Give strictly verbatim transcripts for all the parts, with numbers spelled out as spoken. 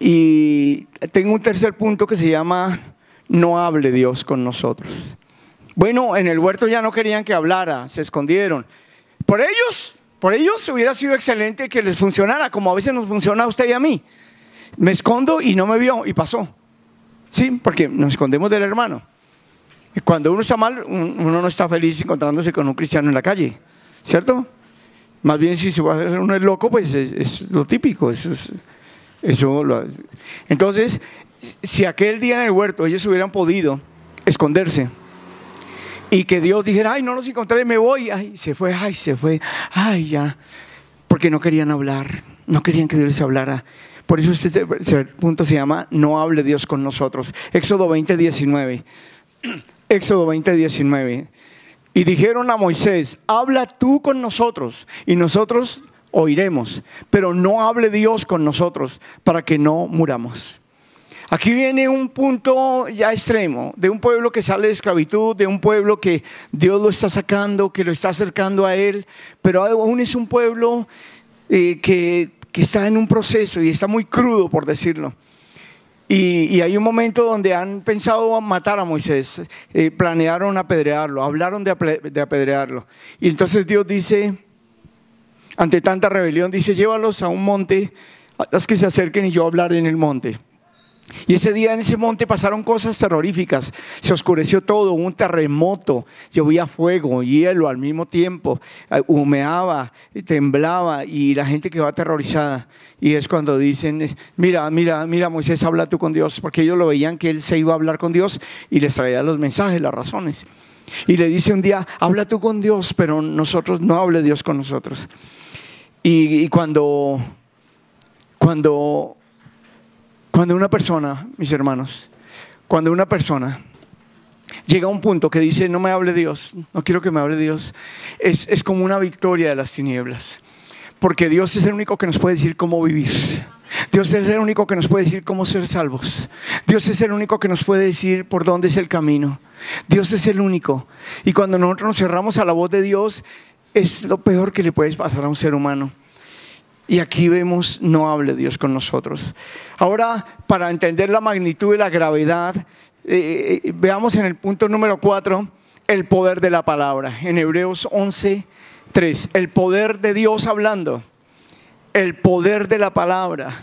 Y tengo un tercer punto que se llama no hable Dios con nosotros. Bueno, en el huerto ya no querían que hablara, se escondieron. Por ellos, por ellos hubiera sido excelente que les funcionara, como a veces nos funciona a usted y a mí. Me escondo y no me vio y pasó. Sí, porque nos escondemos del hermano. Cuando uno está mal, uno no está feliz encontrándose con un cristiano en la calle, ¿cierto? Más bien si uno es loco, pues es, es lo típico. Es, es, eso lo, entonces, si aquel día en el huerto ellos hubieran podido esconderse y que Dios dijera, ay, no los encontré, me voy, ay, se fue, ay, se fue, ay, ya, porque no querían hablar, no querían que Dios les hablara. Por eso este punto se llama no hable Dios con nosotros. Éxodo veinte, diecinueve. Éxodo veinte, diecinueve. Y dijeron a Moisés, habla tú con nosotros y nosotros oiremos, pero no hable Dios con nosotros para que no muramos. Aquí viene un punto ya extremo, de un pueblo que sale de esclavitud, de un pueblo que Dios lo está sacando, que lo está acercando a Él, pero aún es un pueblo eh, que, que está en un proceso y está muy crudo, por decirlo. Y, y hay un momento donde han pensado matar a Moisés, eh, planearon apedrearlo, hablaron de, apre, de apedrearlo. Y entonces Dios dice, ante tanta rebelión, dice, llévalos a un monte, haz que se acerquen y yo hablaré en el monte. Y ese día en ese monte pasaron cosas terroríficas, se oscureció todo, hubo un terremoto, llovía fuego, hielo al mismo tiempo, humeaba, temblaba y la gente quedó aterrorizada. Y es cuando dicen, mira, mira, mira Moisés, habla tú con Dios, porque ellos lo veían que él se iba a hablar con Dios y les traía los mensajes, las razones. Y le dice un día, habla tú con Dios, pero nosotros no hable Dios con nosotros. Y, y cuando, cuando... Cuando una persona, mis hermanos, cuando una persona llega a un punto que dice no me hable Dios, no quiero que me hable Dios, es, es como una victoria de las tinieblas, porque Dios es el único que nos puede decir cómo vivir. Dios es el único que nos puede decir cómo ser salvos. Dios es el único que nos puede decir por dónde es el camino. Dios es el único. Y cuando nosotros nos cerramos a la voz de Dios, es lo peor que le puede pasar a un ser humano. Y aquí vemos, no hable Dios con nosotros. Ahora, para entender la magnitud y la gravedad, eh, veamos en el punto número cuatro, el poder de la palabra. En Hebreos once, tres, el poder de Dios hablando. El poder de la palabra.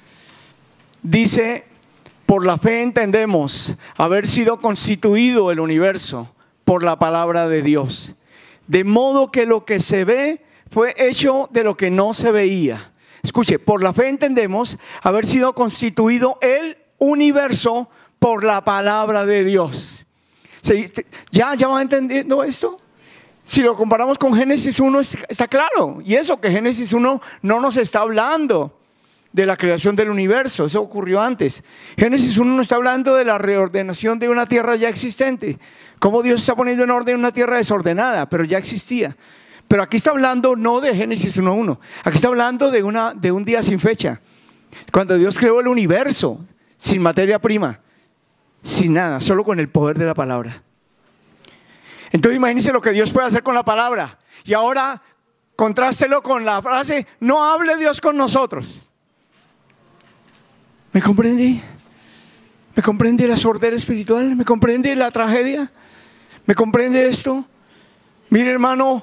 Dice, por la fe entendemos haber sido constituido el universo por la palabra de Dios. De modo que lo que se ve fue hecho de lo que no se veía. Escuche, por la fe entendemos haber sido constituido el universo por la palabra de Dios. ¿Ya, ya van entendiendo esto? Si lo comparamos con Génesis uno, está claro. Y eso que Génesis uno no nos está hablando de la creación del universo, eso ocurrió antes. Génesis uno nos está hablando de la reordenación de una tierra ya existente. Cómo Dios está poniendo en orden una tierra desordenada, pero ya existía. Pero aquí está hablando no de Génesis uno uno, aquí está hablando de, una, de un día sin fecha. Cuando Dios creó el universo, sin materia prima, sin nada, solo con el poder de la palabra. Entonces imagínense lo que Dios puede hacer con la palabra. Y ahora contrástelo con la frase, no hable Dios con nosotros. ¿Me comprende? ¿Me comprende la sordera espiritual? ¿Me comprende la tragedia? ¿Me comprende esto? Mire, hermano,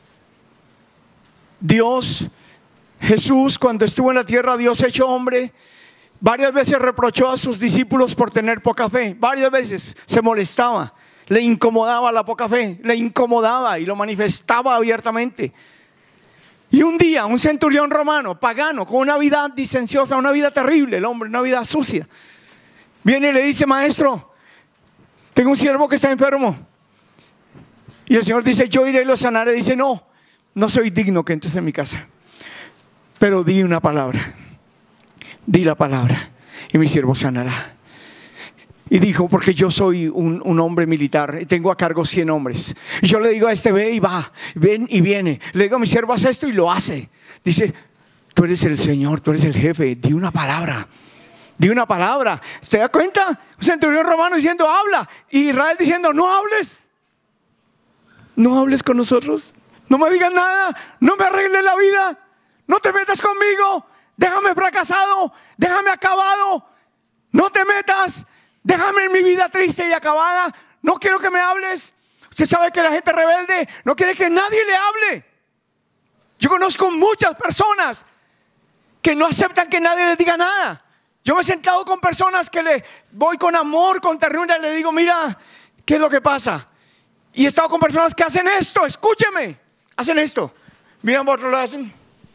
Dios, Jesús, cuando estuvo en la tierra, Dios hecho hombre, varias veces reprochó a sus discípulos por tener poca fe. Varias veces se molestaba, le incomodaba la poca fe, le incomodaba y lo manifestaba abiertamente. Y un día un centurión romano, pagano, con una vida disenciosa, una vida terrible, el hombre, una vida sucia, viene y le dice, maestro, tengo un siervo que está enfermo. Y el Señor dice, yo iré y lo sanaré. Dice, no, no soy digno que entres en mi casa, pero di una palabra, di la palabra y mi siervo sanará. Y dijo, porque yo soy un, un hombre militar y tengo a cargo cien hombres. Y yo le digo a este, ve y va, ven y viene. Le digo a mi siervo, haz esto y lo hace. Dice, tú eres el Señor, tú eres el jefe, di una palabra. Di una palabra. ¿Se da cuenta? Un centurión romano diciendo, habla. Y Israel diciendo, no hables. No hables con nosotros. No me digas nada. No me arregles la vida. No te metas conmigo. Déjame fracasado. acabado, déjame acabado, no te metas, déjame en mi vida triste y acabada, no quiero que me hables. Usted sabe que la gente rebelde no quiere que nadie le hable. Yo conozco muchas personas que no aceptan que nadie les diga nada. Yo me he sentado con personas que le voy con amor, con ternura y le digo, mira, ¿qué es lo que pasa? Y he estado con personas que hacen esto, escúcheme, hacen esto. Miran por otro lado, hacen.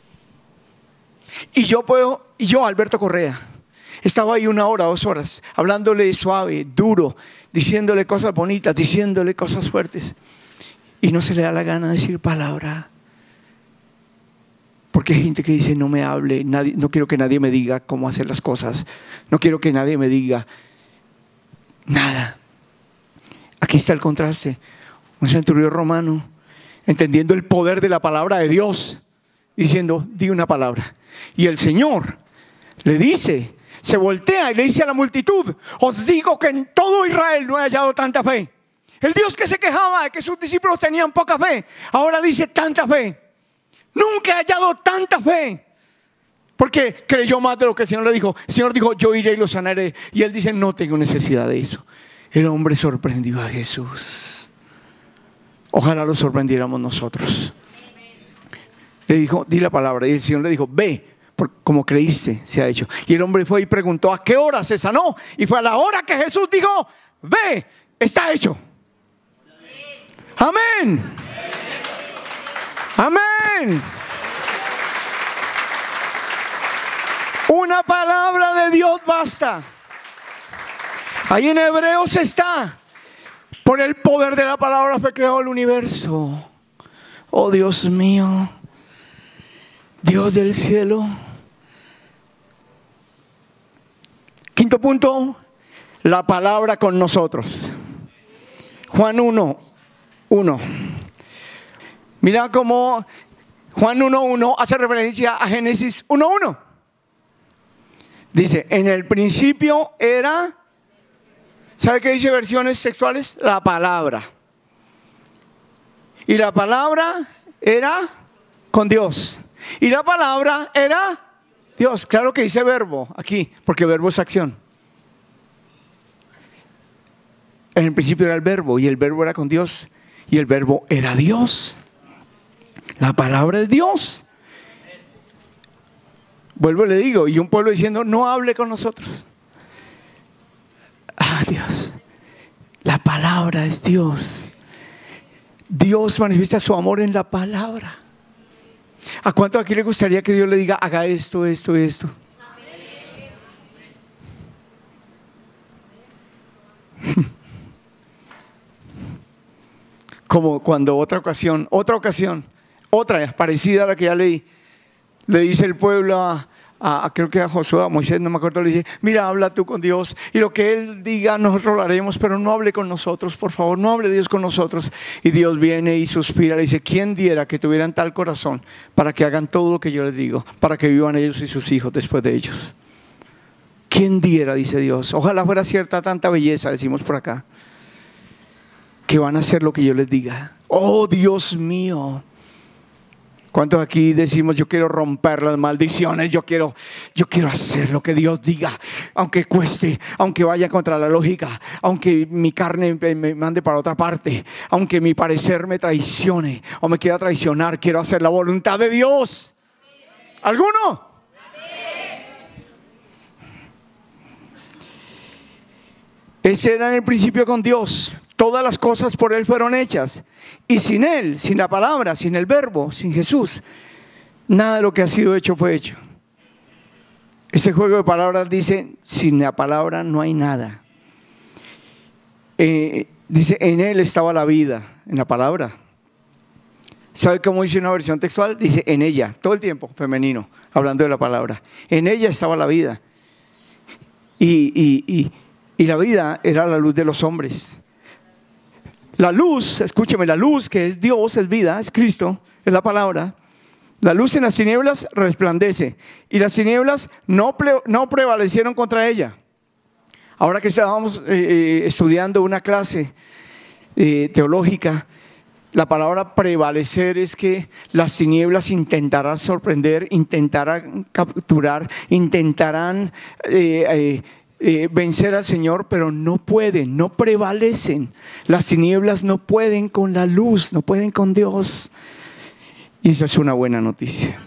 Y yo puedo, y yo, Alberto Correa, estaba ahí una hora, dos horas, hablándole suave, duro, diciéndole cosas bonitas, diciéndole cosas fuertes. Y no se le da la gana de decir palabra. Porque hay gente que dice, no me hable, nadie, no quiero que nadie me diga cómo hacer las cosas. No quiero que nadie me diga nada. Aquí está el contraste. Un centurión romano, entendiendo el poder de la palabra de Dios, diciendo, di una palabra. Y el Señor le dice, se voltea y le dice a la multitud, os digo que en todo Israel no he hallado tanta fe. El Dios que se quejaba de que sus discípulos tenían poca fe, ahora dice tanta fe. Nunca he hallado tanta fe. Porque creyó más de lo que el Señor le dijo. El Señor dijo, yo iré y lo sanaré. Y él dice, no tengo necesidad de eso. El hombre sorprendió a Jesús. Ojalá lo sorprendiéramos nosotros. Le dijo, di la palabra. Y el Señor le dijo, ve, como creíste, se ha hecho. Y el hombre fue y preguntó, ¿a qué hora se sanó? Y fue a la hora que Jesús dijo, ve, está hecho. Amén. Amén. Una palabra de Dios basta. Ahí en Hebreos está. Por el poder de la palabra fue creado el universo. Oh Dios mío, Dios del cielo. Quinto punto, la palabra con nosotros. Juan uno, uno. Mira cómo Juan uno uno hace referencia a Génesis uno uno. Dice, en el principio era, ¿sabe qué dice versiones textuales? La palabra. Y la palabra era con Dios. Y la palabra era Dios. Claro que dice verbo aquí, porque verbo es acción. En el principio era el verbo, y el verbo era con Dios, y el verbo era Dios. La palabra es Dios. Vuelvo y le digo, y un pueblo diciendo, no hable con nosotros. Ah, Dios. La palabra es Dios. Dios manifiesta su amor en la palabra. ¿A cuánto aquí le gustaría que Dios le diga, haga esto, esto, esto? Como cuando otra ocasión, otra ocasión, otra parecida a la que ya leí, le dice el pueblo a, a, a creo que a Josué, a Moisés, no me acuerdo, le dice, mira, habla tú con Dios y lo que Él diga nosotros lo haremos, pero no hable con nosotros, por favor, no hable Dios con nosotros. Y Dios viene y suspira, le dice, ¿quién diera que tuvieran tal corazón para que hagan todo lo que yo les digo, para que vivan ellos y sus hijos después de ellos? ¿Quién diera, dice Dios? Ojalá fuera cierta tanta belleza, decimos por acá, que van a hacer lo que yo les diga. Oh Dios mío. ¿Cuántos aquí decimos, yo quiero romper las maldiciones, yo quiero, yo quiero hacer lo que Dios diga, aunque cueste, aunque vaya contra la lógica, aunque mi carne me mande para otra parte, aunque mi parecer me traicione o me quiera traicionar, quiero hacer la voluntad de Dios? ¿Alguno? Este era en el principio con Dios. Todas las cosas por Él fueron hechas. Y sin Él, sin la palabra, sin el verbo, sin Jesús, nada de lo que ha sido hecho fue hecho. Ese juego de palabras dice, sin la palabra no hay nada. Eh, dice, en Él estaba la vida, en la palabra. ¿Sabe cómo dice una versión textual? Dice, en ella, todo el tiempo, femenino, hablando de la palabra. En ella estaba la vida. Y, y, y, y la vida era la luz de los hombres. La luz, escúcheme, la luz que es Dios, es vida, es Cristo, es la palabra. La luz en las tinieblas resplandece y las tinieblas no, pre, no prevalecieron contra ella. Ahora que estábamos eh, estudiando una clase eh, teológica, La palabra prevalecer es que las tinieblas intentarán sorprender, intentarán capturar, intentarán eh, eh, eh, vencer al Señor, pero no pueden, no prevalecen. Las tinieblas no pueden con la luz, no pueden con Dios. Y esa es una buena noticia.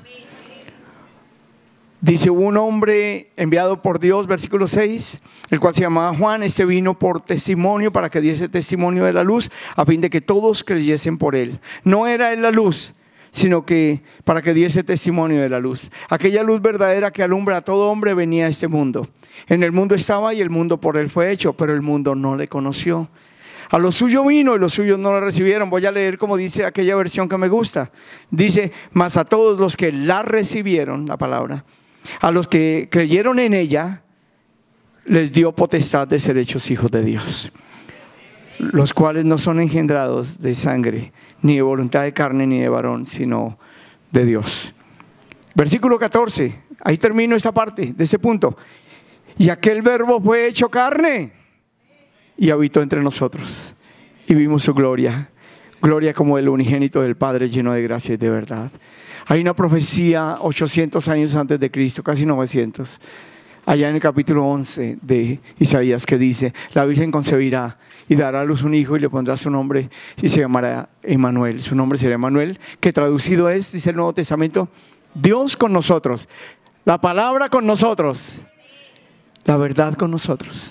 Dice un hombre enviado por Dios, versículo seis, el cual se llamaba Juan. Este vino por testimonio, para que diese testimonio de la luz, a fin de que todos creyesen por él. No era él la luz, sino que para que diese testimonio de la luz. Aquella luz verdadera que alumbra a todo hombre venía a este mundo. En el mundo estaba y el mundo por él fue hecho, pero el mundo no le conoció. A lo suyo vino y los suyos no lo recibieron. Voy a leer como dice aquella versión que me gusta. Dice, mas a todos los que la recibieron, la palabra, a los que creyeron en ella, les dio potestad de ser hechos hijos de Dios, los cuales no son engendrados de sangre, ni de voluntad de carne, ni de varón, sino de Dios. Versículo catorce, ahí termino esta parte de este punto. Y aquel verbo fue hecho carne y habitó entre nosotros, y vimos su gloria, gloria como el unigénito del Padre, lleno de gracia y de verdad. Hay una profecía ochocientos años antes de Cristo, casi novecientos, allá en el capítulo once de Isaías, que dice, la Virgen concebirá y dará a luz un hijo y le pondrá su nombre y se llamará Emmanuel. Su nombre será Emmanuel, que traducido es, dice el Nuevo Testamento, Dios con nosotros, la palabra con nosotros, la verdad con nosotros.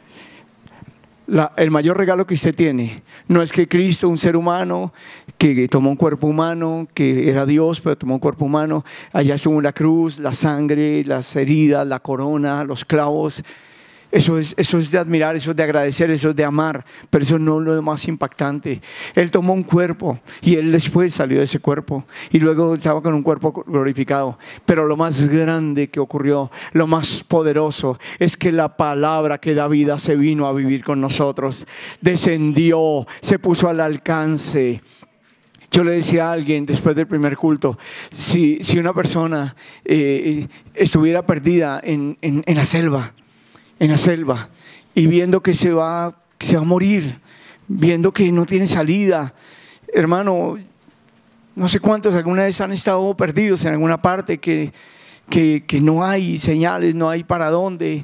La, el mayor regalo que usted tiene no es que Cristo, un ser humano que tomó un cuerpo humano, que era Dios pero tomó un cuerpo humano, allá estuvo la cruz, la sangre, las heridas, la corona, los clavos. Eso es, eso es de admirar, eso es de agradecer, eso es de amar, pero eso no es lo más impactante. Él tomó un cuerpo y él después salió de ese cuerpo y luego estaba con un cuerpo glorificado. Pero lo más grande que ocurrió, lo más poderoso, es que la palabra que da vida se vino a vivir con nosotros, descendió, se puso al alcance. Yo le decía a alguien después del primer culto, si, si una persona eh, estuviera perdida en, en, en la selva, en la selva, y viendo que se va, se va a morir, viendo que no tiene salida, hermano, no sé cuántos alguna vez han estado perdidos en alguna parte, que, que, que no hay señales, no hay para dónde.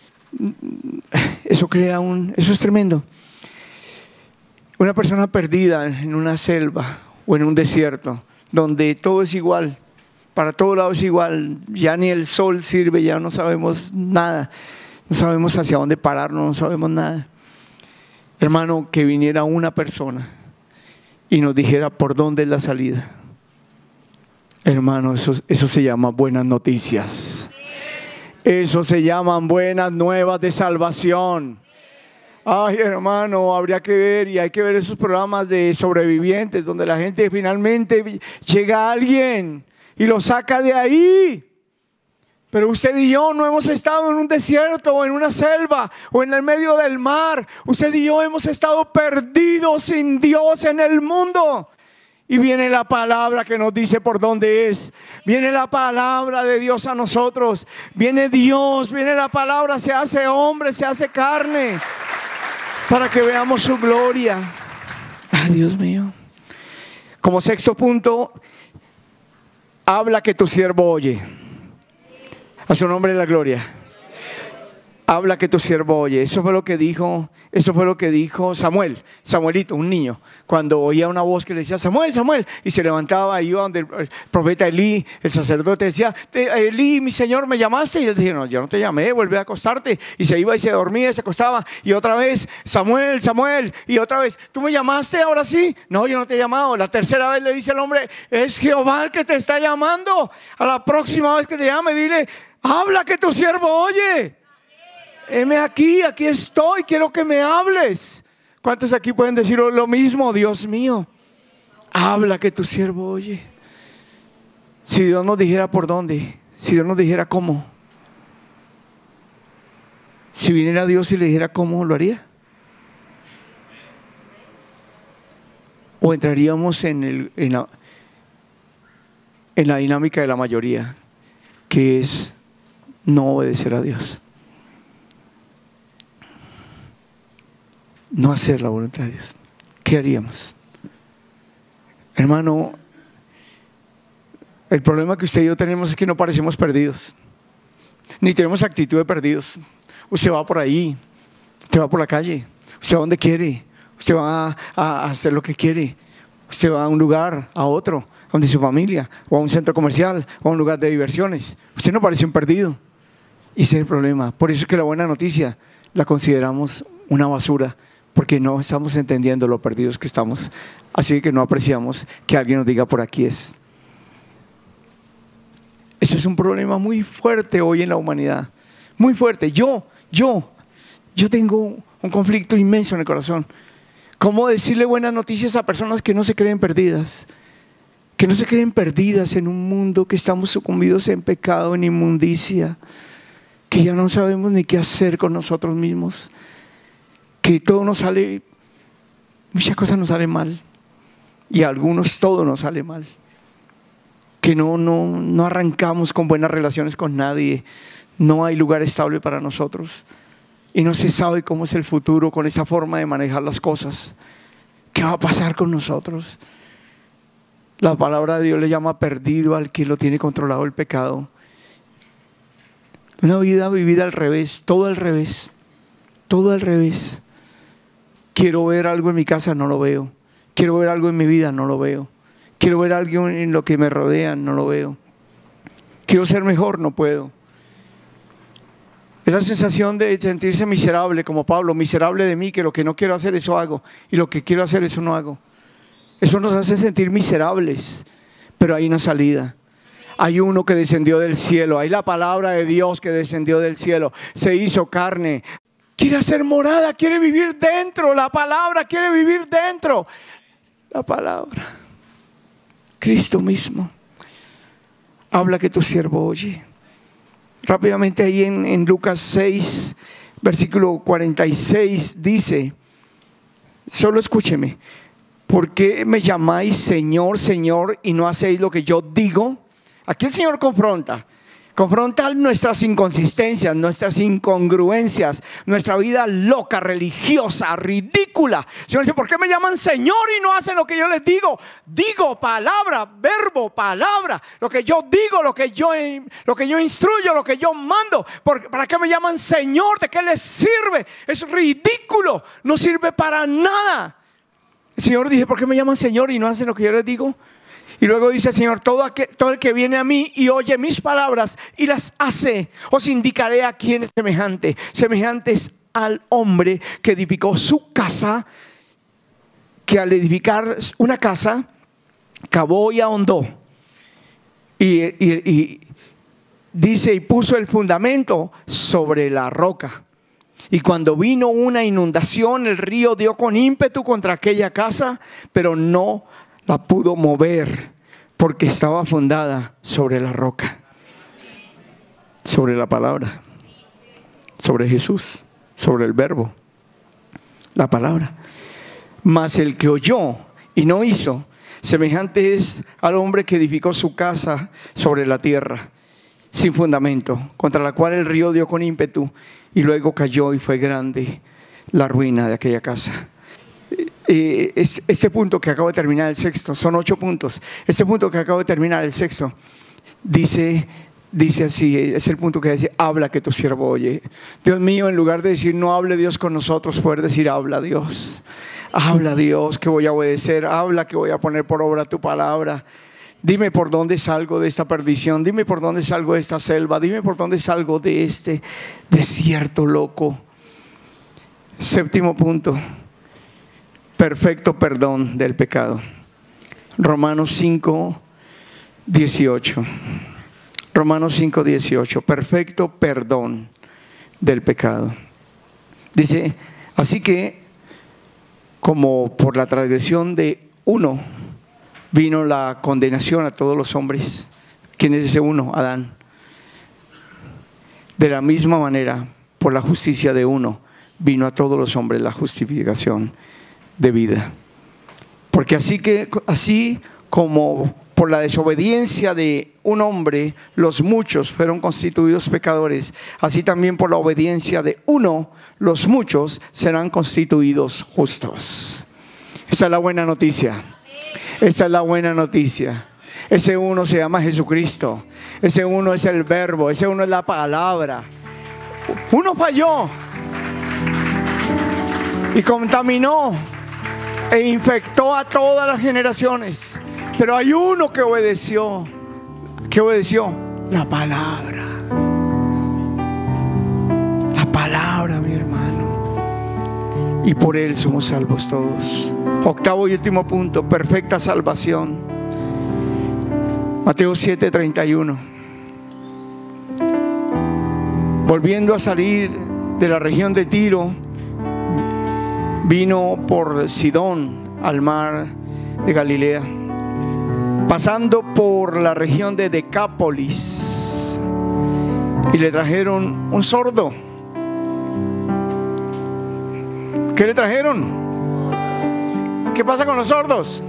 Eso crea un, eso es tremendo. Una persona perdida en una selva o en un desierto, donde todo es igual, para todos lados es igual, ya ni el sol sirve, ya no sabemos nada. No sabemos hacia dónde pararnos, no sabemos nada. Hermano, que viniera una persona y nos dijera por dónde es la salida. Hermano, eso, eso se llama buenas noticias. Eso se llaman buenas nuevas de salvación. Ay, hermano, habría que ver, y hay que ver esos programas de sobrevivientes donde la gente finalmente llega a alguien y lo saca de ahí. Pero usted y yo no hemos estado en un desierto o en una selva o en el medio del mar. Usted y yo hemos estado perdidos sin Dios en el mundo. Y viene la palabra que nos dice por dónde es. Viene la palabra de Dios a nosotros. Viene Dios, viene la palabra, se hace hombre, se hace carne, para que veamos su gloria. Ay, Dios mío. Como sexto punto, habla que tu siervo oye. A su nombre la gloria. Habla que tu siervo oye. Eso fue lo que dijo, eso fue lo que dijo Samuel, Samuelito, un niño, cuando oía una voz que le decía Samuel, Samuel, y se levantaba, iba donde el profeta Elí, el sacerdote, decía, Elí, mi señor, ¿me llamaste? Y él decía, no, yo no te llamé, vuelve a acostarte. Y se iba y se dormía y se acostaba. Y otra vez, Samuel, Samuel, y otra vez, ¿tú me llamaste ahora sí? No, yo no te he llamado. La tercera vez le dice el hombre, es Jehová el que te está llamando. A la próxima vez que te llame, dile, habla que tu siervo oye. Heme aquí, aquí estoy, quiero que me hables. ¿Cuántos aquí pueden decir lo mismo? Dios mío, habla que tu siervo oye. Si Dios nos dijera por dónde, si Dios nos dijera cómo, si viniera Dios y le dijera cómo, ¿lo haría? ¿O entraríamos en, el, en, la, en la dinámica de la mayoría, que es no obedecer a Dios? No hacer la voluntad de Dios. ¿Qué haríamos? Hermano, el problema que usted y yo tenemos es que no parecemos perdidos, ni tenemos actitud de perdidos. Usted va por ahí, usted va por la calle, usted va donde quiere, usted va a, a hacer lo que quiere, usted va a un lugar, a otro, donde su familia, o a un centro comercial, o a un lugar de diversiones. Usted no parece un perdido. Y ese es el problema. Por eso es que la buena noticia la consideramos una basura, porque no estamos entendiendo lo perdidos que estamos. Así que no apreciamos que alguien nos diga por aquí es. Ese es un problema muy fuerte hoy en la humanidad. Muy fuerte. Yo, yo, yo tengo un conflicto inmenso en el corazón. ¿Cómo decirle buenas noticias a personas que no se creen perdidas? Que no se creen perdidas en un mundo que estamos sucumbidos en pecado, en inmundicia, que ya no sabemos ni qué hacer con nosotros mismos, que todo nos sale, muchas cosas nos salen mal, y a algunos todo nos sale mal, que no, no, no arrancamos con buenas relaciones con nadie, no hay lugar estable para nosotros, y no se sabe cómo es el futuro con esa forma de manejar las cosas. ¿Qué va a pasar con nosotros? La palabra de Dios le llama perdido al que lo tiene controlado el pecado. Una vida vivida al revés, todo al revés, todo al revés. Quiero ver algo en mi casa, no lo veo. Quiero ver algo en mi vida, no lo veo. Quiero ver algo en lo que me rodea, no lo veo. Quiero ser mejor, no puedo. Esa sensación de sentirse miserable, como Pablo, miserable de mí, que lo que no quiero hacer, eso hago, y lo que quiero hacer, eso no hago. Eso nos hace sentir miserables, pero hay una salida. Hay uno que descendió del cielo, hay la palabra de Dios que descendió del cielo, se hizo carne, quiere hacer morada, quiere vivir dentro, la palabra quiere vivir dentro, la palabra, Cristo mismo. Habla que tu siervo oye. Rápidamente ahí en, en Lucas seis, versículo cuarenta y seis dice, solo escúcheme, ¿por qué me llamáis Señor, Señor y no hacéis lo que yo digo? Aquí el Señor confronta, confronta nuestras inconsistencias, nuestras incongruencias, nuestra vida loca, religiosa, ridícula. El Señor dice, ¿por qué me llaman Señor y no hacen lo que yo les digo? Digo, palabra, verbo, palabra, lo que yo digo, lo que yo, lo que yo instruyo, lo que yo mando. ¿Para qué me llaman Señor? ¿De qué les sirve? Es ridículo, no sirve para nada. El Señor dice, ¿por qué me llaman Señor y no hacen lo que yo les digo? Y luego dice el Señor, todo, aquel, todo el que viene a mí y oye mis palabras y las hace, os indicaré a quién es semejante. Semejante es al hombre que edificó su casa, que al edificar una casa, cavó y ahondó. Y, y, y dice, y puso el fundamento sobre la roca. Y cuando vino una inundación, el río dio con ímpetu contra aquella casa, pero no la pudo mover porque estaba fundada sobre la roca, sobre la palabra, sobre Jesús, sobre el verbo, la palabra. Mas el que oyó y no hizo, semejante es al hombre que edificó su casa sobre la tierra, sin fundamento, contra la cual el río dio con ímpetu y luego cayó y fue grande la ruina de aquella casa. Eh, es, ese punto que acabo de terminar, el sexto, son ocho puntos. Ese punto que acabo de terminar, el sexto, dice, dice así, es el punto que dice, habla que tu siervo oye. Dios mío, en lugar de decir no hable Dios con nosotros, poder decir habla Dios. Habla Dios que voy a obedecer, habla que voy a poner por obra tu palabra. Dime por dónde salgo de esta perdición, dime por dónde salgo de esta selva, dime por dónde salgo de este desierto loco. Séptimo punto, perfecto perdón del pecado. Romanos cinco, dieciocho. Romanos cinco, dieciocho. Perfecto perdón del pecado. Dice, así que como por la transgresión de uno vino la condenación a todos los hombres. ¿Quién es ese uno? Adán. De la misma manera, por la justicia de uno vino a todos los hombres la justificación de vida. Porque así que así como por la desobediencia de un hombre los muchos fueron constituidos pecadores, así también por la obediencia de uno los muchos serán constituidos justos. Esa es la buena noticia. Esa es la buena noticia. Ese uno se llama Jesucristo. Ese uno es el verbo. Ese uno es la palabra. Uno falló y contaminó e infectó a todas las generaciones. Pero hay uno que obedeció. ¿Qué obedeció? La palabra. La palabra, mi hermano. Y por él somos salvos todos. Octavo y último punto, perfecta salvación. Mateo siete, treinta y uno. Volviendo a salir de la región de Tiro, vino por Sidón al mar de Galilea, pasando por la región de Decápolis, y le trajeron un sordo. ¿Qué le trajeron? ¿Qué pasa con los sordos?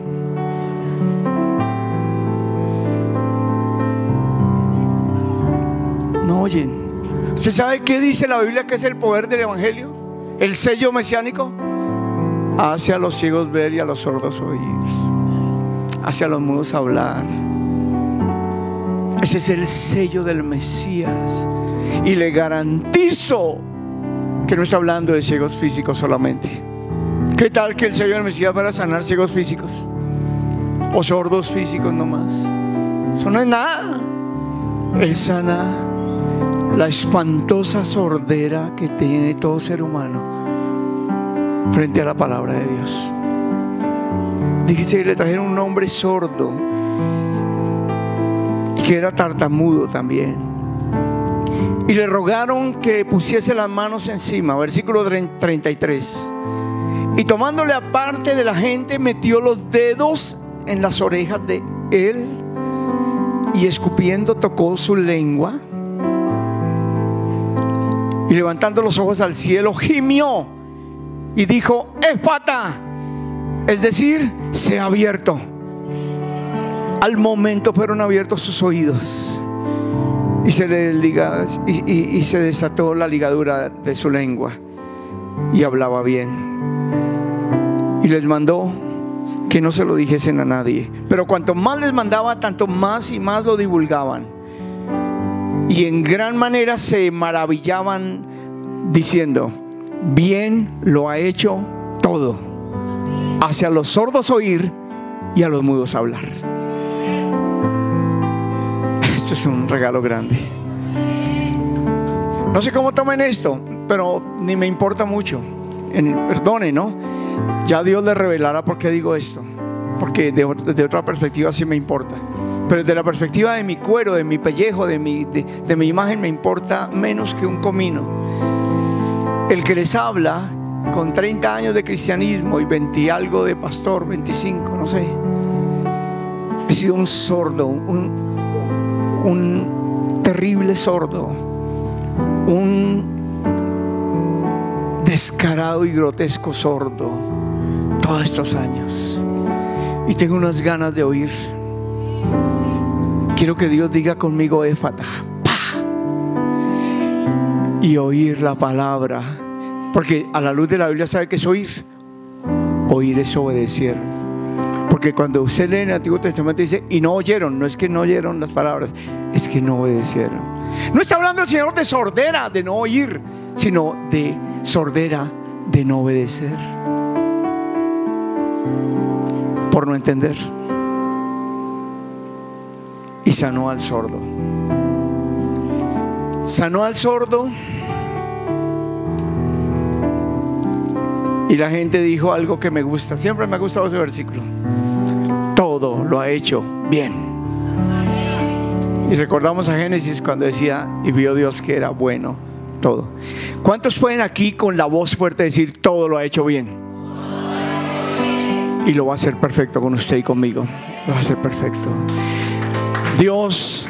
No oyen. ¿Usted sabe qué dice la Biblia que es el poder del Evangelio? El sello mesiánico. Hace a los ciegos ver y a los sordos oír. Hace a los mudos hablar. Ese es el sello del Mesías. Y le garantizo que no está hablando de ciegos físicos solamente. ¿Qué tal que el sello del Mesías para sanar ciegos físicos? O sordos físicos nomás. Eso no es nada. Él sana la espantosa sordera que tiene todo ser humano frente a la palabra de Dios. Dice que le trajeron un hombre sordo y que era tartamudo también, y le rogaron que pusiese las manos encima. Versículo treinta y tres. Y tomándole aparte de la gente, metió los dedos en las orejas de él y escupiendo tocó su lengua. Y levantando los ojos al cielo, gimió y dijo: Efata, es decir, se ha abierto. Al momento fueron abiertos sus oídos y se le liga, y, y, y se desató la ligadura de su lengua y hablaba bien. Y les mandó que no se lo dijesen a nadie. Pero cuanto más les mandaba, tanto más y más lo divulgaban. Y en gran manera se maravillaban diciendo: bien lo ha hecho todo. Hace a los sordos oír y a los mudos hablar. Esto es un regalo grande. No sé cómo tomen esto, pero ni me importa mucho. Perdone, ¿no? Ya Dios les revelará por qué digo esto. Porque de, de otra perspectiva sí me importa. Pero desde la perspectiva de mi cuero, de mi pellejo, de mi, de, de mi imagen, me importa menos que un comino. El que les habla, con treinta años de cristianismo y veinte y algo de pastor, veinticinco, no sé, he sido un sordo, un, un terrible sordo, un descarado y grotesco sordo todos estos años. Y tengo unas ganas de oír. Quiero que Dios diga conmigo: Éfata, ¡pah! Y oír la palabra. Porque a la luz de la Biblia, ¿sabe qué es oír? Oír es obedecer. Porque cuando usted lee en el Antiguo Testamento dice: y no oyeron. No es que no oyeron las palabras, es que no obedecieron. No está hablando el Señor de sordera, de no oír, sino de sordera, de no obedecer, por no entender. Y sanó al sordo. Sanó al sordo. Y la gente dijo algo que me gusta. Siempre me ha gustado ese versículo: todo lo ha hecho bien. Y recordamos a Génesis cuando decía: y vio Dios que era bueno todo. ¿Cuántos pueden aquí con la voz fuerte decir: todo lo ha hecho bien? Y lo va a hacer perfecto con usted y conmigo. Lo va a hacer perfecto. Dios